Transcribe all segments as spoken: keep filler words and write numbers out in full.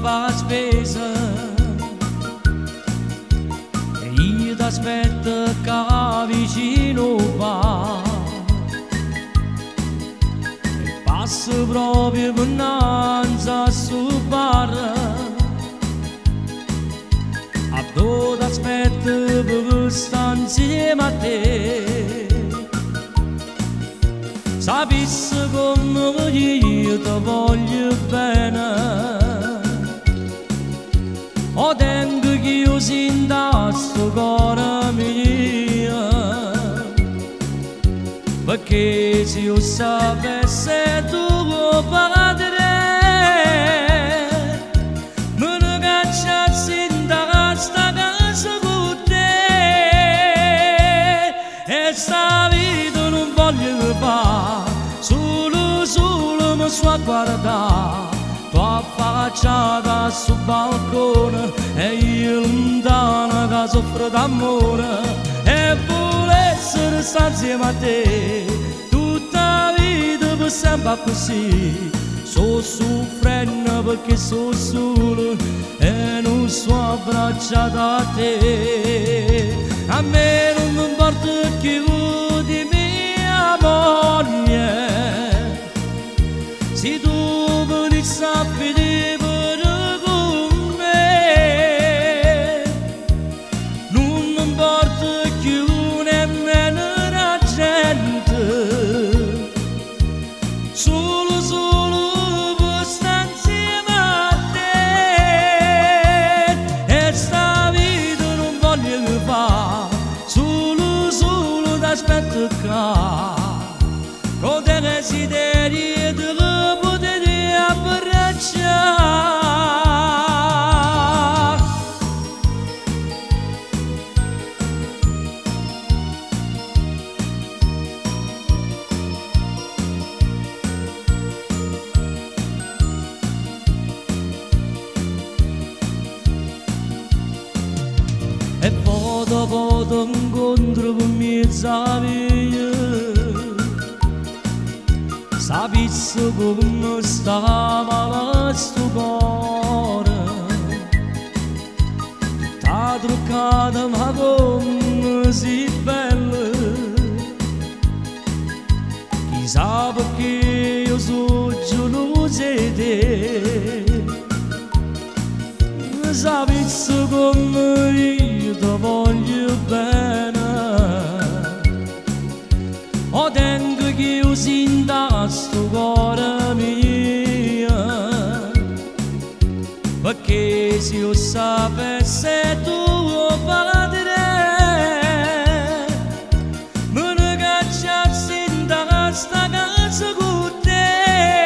fa spesa e io t'aspetto che vicino va e passo proprio innanzi sul bar a dove t'aspetto per stare insieme a te. Sapessi come io ti voglio bene, o tengo che io sinta sto cuore mio, perché se io sapessi tuo padre me ne cacciassi da sta casa con te, e sta vita non voglio fare, solo solo mi sto a guardare tua facciata sul balcone e io lontana che soffro d'amore e volessi restare insieme a te tutta la vita per sempre così. Sto soffrendo perché sono solo e non sto abbracciata a te. A me non mi importa più di mia moglie, se tu venissi a vivere con me, non mi importa più nemmeno la gente, solo solo per stare insieme a te, e sta vita non voglio fare, solo solo t'aspetto qua, con te desideri e te lo potevi abbracciare. E poi dopo ti incontro con mezza via, sapessi come stava sto cuore, t'ha truccata ma come si bella, chissà perché io sono gelosa di te, sapessi come io ti voglio bene, o tengo che io sinta sto cuore mio, perché se io sapessi tuo padre me ne cacciassi da sta casa con te,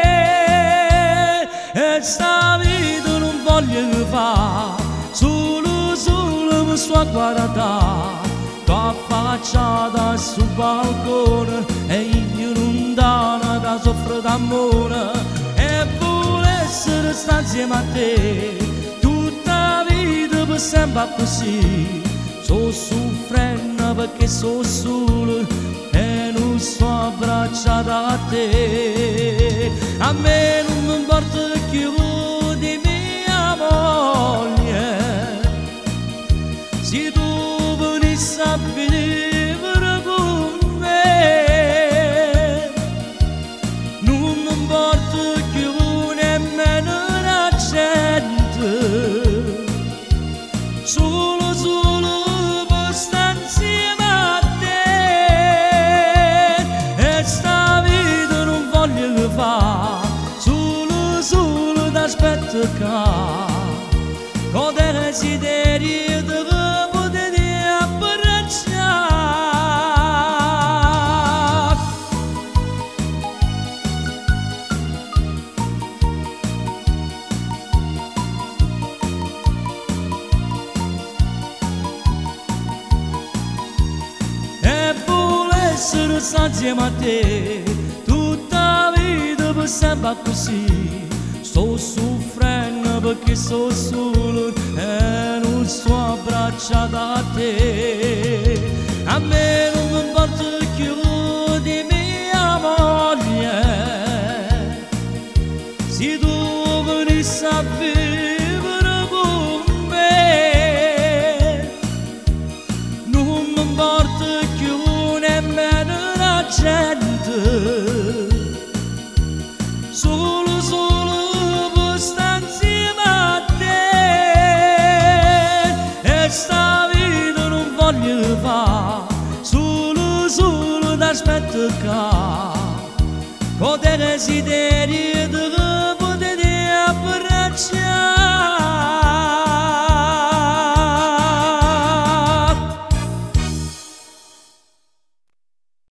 e sta vita non voglio fare, solo solo mi sto a guardare tua facciata sul balcone e io lontana che soffro d'amore e volessi restare insieme a te tutta la vita per sempre così. Sto soffrendo perché sono solo e non sto abbracciata a te. A me non mi importa più di mia moglie, se tu venissi a vivere con me, non mi importa più nemmeno la gente, solo solo per stare insieme a te, e sta vita non voglio fare, solo solo t'aspetto qua, con te desideri e te potevi abbracciare. E volessi restare insieme a te tutta la vita per sempre così. Sto soffrendo perché sono solo e non sto abbracciata a te. A me non mi importa più di mia moglie, se tu venissi a vivere cerca con desiderio di